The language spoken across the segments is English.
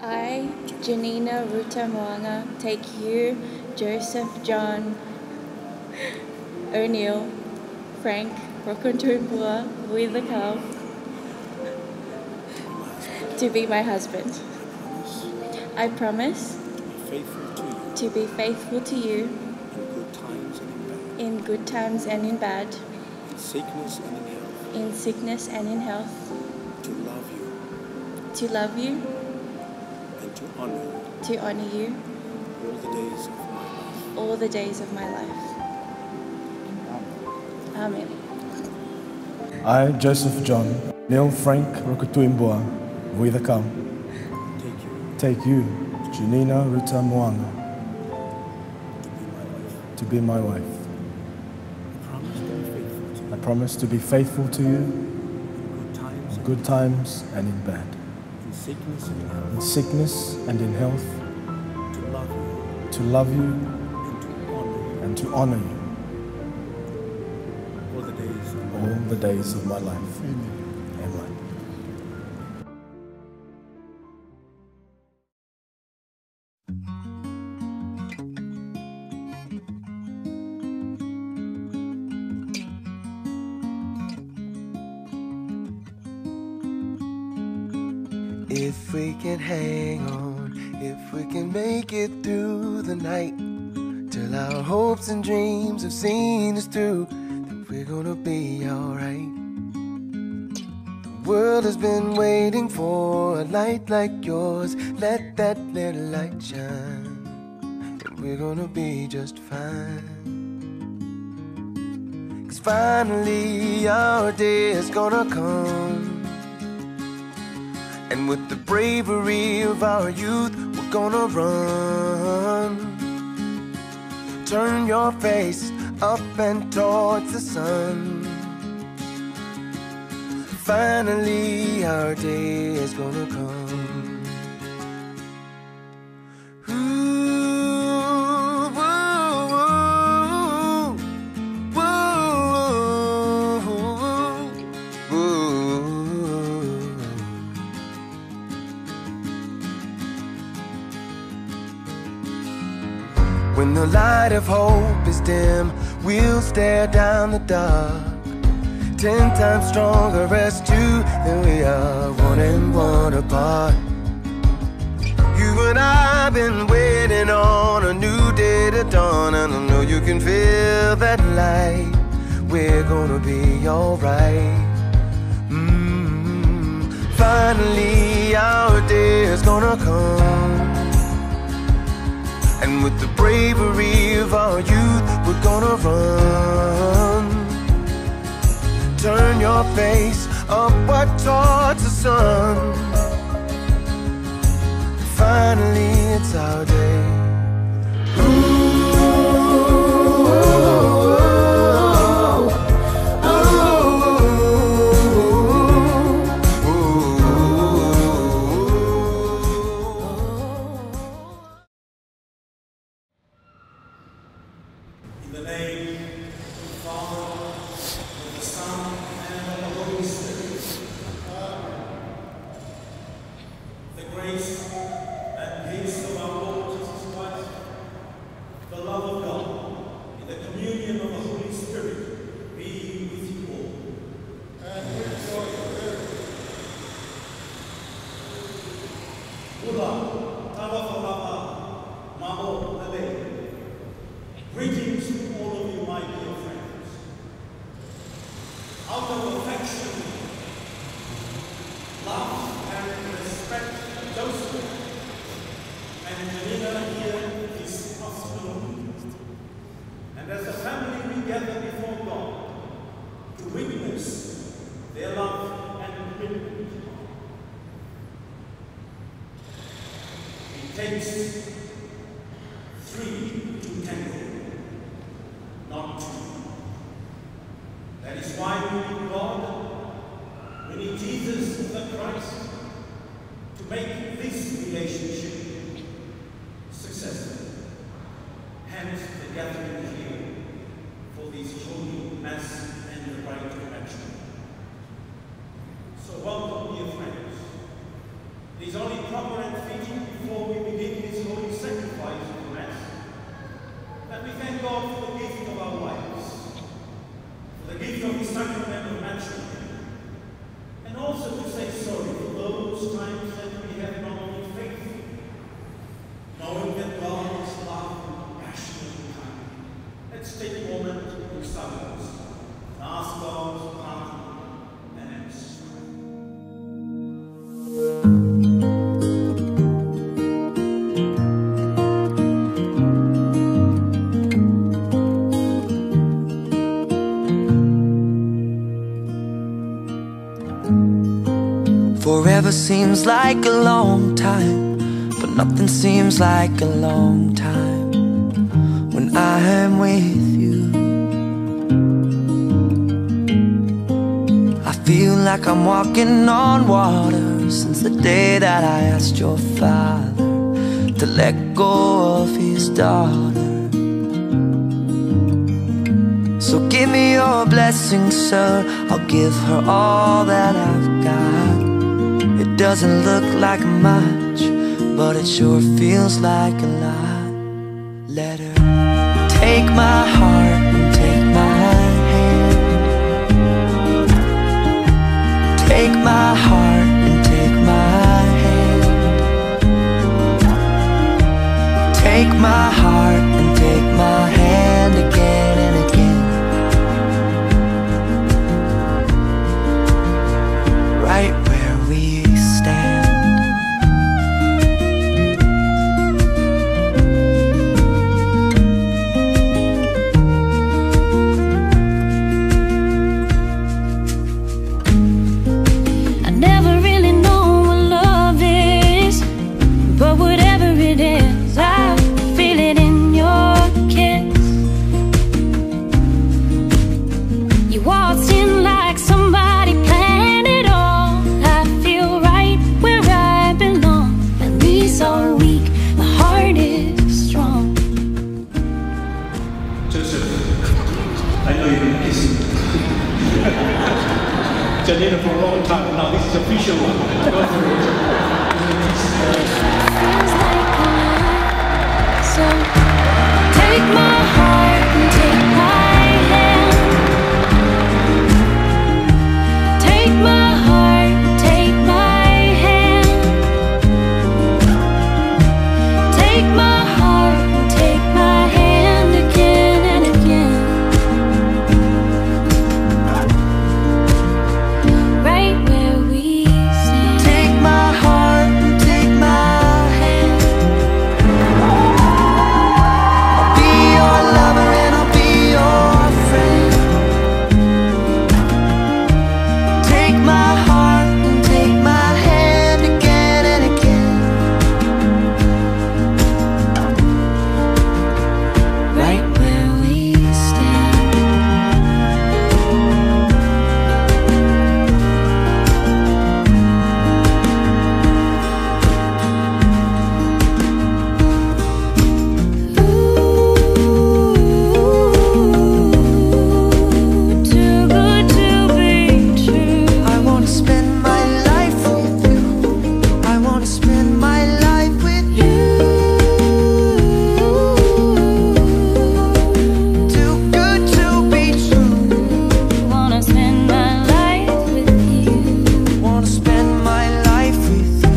I, Janina Ruta Moanga, take you, Joseph John O'Neill, Frank Rokontumbua Wuilakau, to be my husband. I promise to be faithful to you in good times and in bad, in sickness and in health, to love you and to honor you all the days of my life. Amen. I, Joseph John Neil Frank Rokutuimbua Wuilakau, take you, Janina Ruta Moanga, to be my wife. I promise to be faithful to you in good times and in bad, in sickness and in health, to love you and to honor you all the days of my life. Amen. If we can hang on, if we can make it through the night, till our hopes and dreams have seen us through, then we're gonna be alright. The world has been waiting for a light like yours. Let that little light shine, and we're gonna be just fine. 'Cause finally our day is gonna come, and with the bravery of our youth, we're gonna run. Turn your face up and towards the sun. Finally, our day is gonna come. When the light of hope is dim, we'll stare down the dark. 10 times stronger as two, than we are one and one apart. You and I have been waiting on a new day to dawn, and I know you can feel that light. We're gonna be alright. Finally our day is gonna come, and with the bravery of our youth, we're gonna run. Turn your face upward towards the sun. Finally, it's our day. In the name of the Father, of the Son, and of the Holy Spirit. The grace and peace of our Lord Jesus Christ, the love of God, and the communion of the Holy Spirit be with you all. And with your spirit. Ula, Tawafalava, Mamo, Nale. Greetings to all of you, my dear friends. Out of affection, love, and respect, Joseph and Janina here this afternoon. And as a family, we gather before God to witness their love and commitment. It takes 3 to tango, not 2. That is why we need God, we need Jesus the Christ to make this relationship successful. Hence the gathering here for this holy Mass and the rite of action. So welcome, dear friends. It is only proper and fitting Forever seems like a long time, but nothing seems like a long time when I am with you. I feel like I'm walking on water since the day that I asked your father to let go of his daughter. So give me your blessing, sir, I'll give her all that I've got. It doesn't look like much, but it sure feels like a lot. Let her take my heart and take my hand. Take my heart and take my hand. Take my heart and take my hand again and again. Right where we stand. I never really know what love is, but whatever it is, I feel it in your kiss. You waltzed in like somebody planned it all. I feel right where I belong. My knees are weak, my heart is strong. Joseph, I know you've been kissing Janina for a long time. Now this is official one. Go for it. Feels like a lie. So take my heart and take my hand. Take my heart and take my hand. Take my heart and take my hand again and again. Right where we stand. Take my heart and take my hand. I'll be your lover and I'll be your friend. Take my heart and take my hand again and again. Right where we stand. Ooh, too good to be true. I wanna spend my life with you. I wanna spend my life with you. Too good to be true. Wanna spend my life with you. Wanna spend my life with you.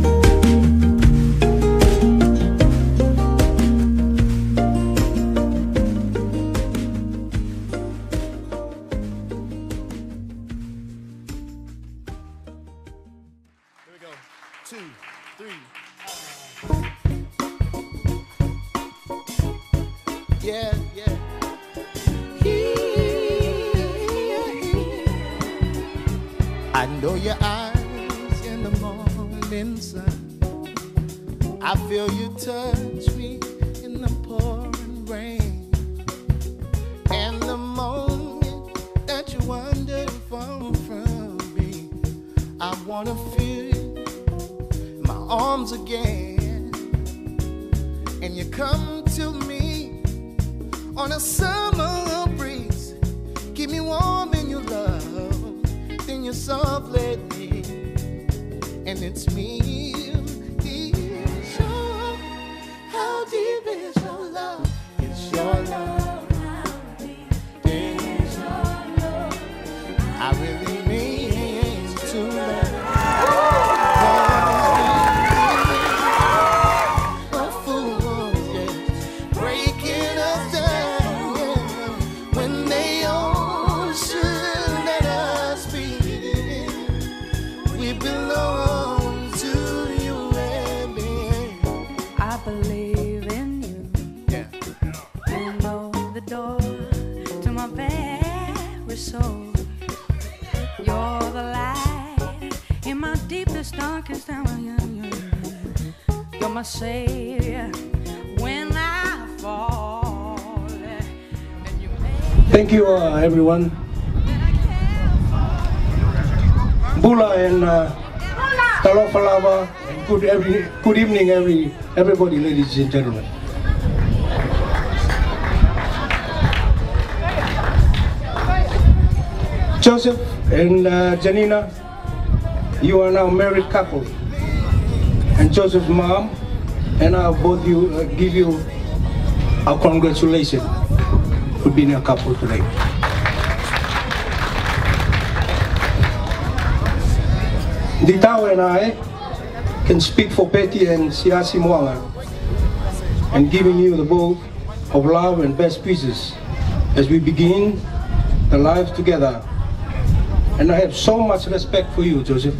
Here we go. 2, 3. Yeah, yeah. I know your eyes in the morning sun. I feel you touch me in the pouring rain. And the moment that you wander far from me, I wanna feel you in my arms again. And you come to me on a summer breeze, keep me warm in your love, then you softly leave, and it's me. Sure, how deep is your love? It's your love. I really mean to love. A fool, yeah, breaking us down, yeah, when they all should let us be. We belong to you and me. I believe in you. Yeah. You know the door to my very soul. You're the light darkest hour, you're my savior when I fall. And you Thank you, everyone. Bula and Talofalava, and good evening, everybody, ladies and gentlemen. Joseph and Janina, you are now a married couple, and Joseph's mom and I both give you our congratulations for being a couple today. Ditao and I can speak for Betty and Siasi Mwanga and giving you the both of love and best wishes as we begin the life together. And I have so much respect for you, Joseph.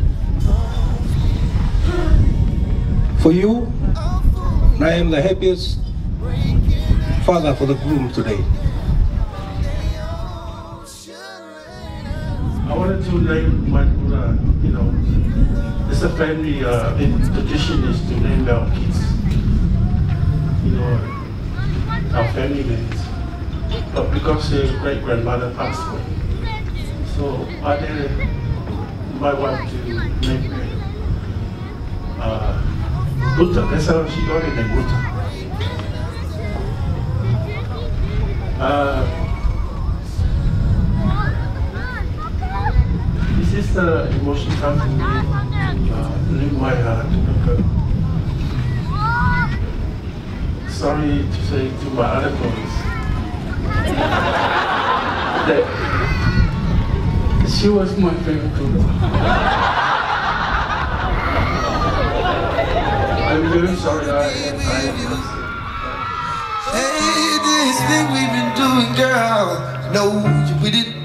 For you, I am the happiest father for the groom today. I wanted to name my Buddha, it's a family tradition is to name our kids, our family names. But because their great-grandmother passed away, so I did my wife to name her Buddha. That's how she got it, named Buddha. This is the emotion come to me, leave my heart to the girl. Sorry to say to my other boys that she was my favorite girl. I'm very sorry. Hey, this thing we've been doing, girl, know you with it.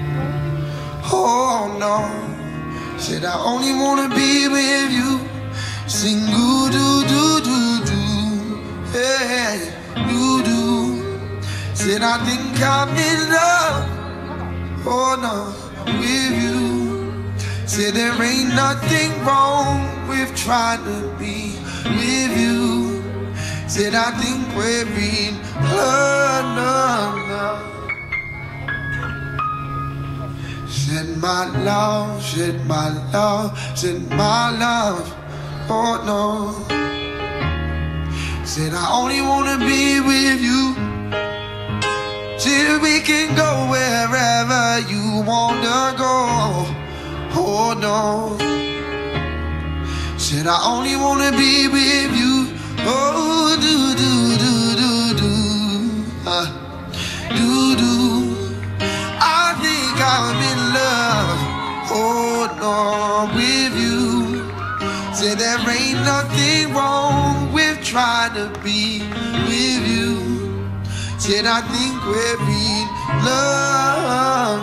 Oh no, said I only wanna be with you. Sing do do do do do, hey, do do. Said I think I'm in love. Oh no, with you. Said there ain't nothing wrong with trying to be with you. Said I think we're in love, love. Said my love, said my love, said my love, oh no. Said I only wanna be with you. Said we can go wherever you wanna go, oh no. Said I only wanna be with you, oh do do do do do, do do. I think I'm in love, oh no, with you. Said there ain't nothing wrong with trying to be with you. Said I think we're in love,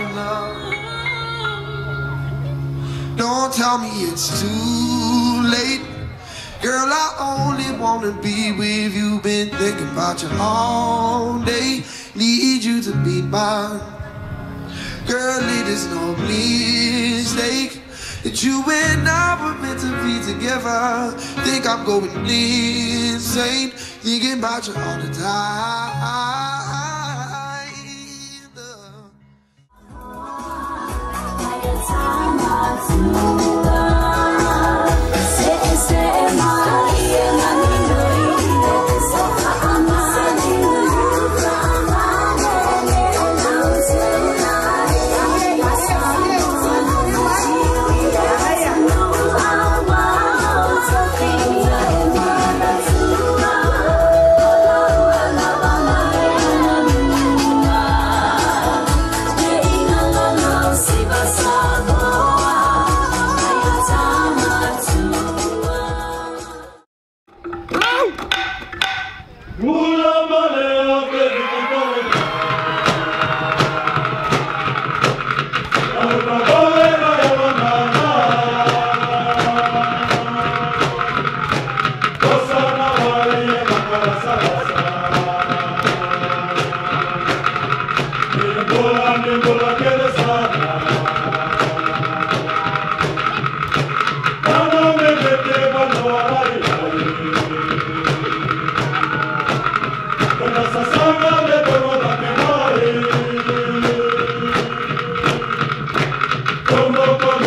love. Don't tell me it's too late. Girl, I only wanna be with you. Been thinking about you all day. Need you to be mine. Girl, it is no mistake that you and I were meant to be together. Think I'm going insane, thinking about you all the time.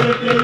birthday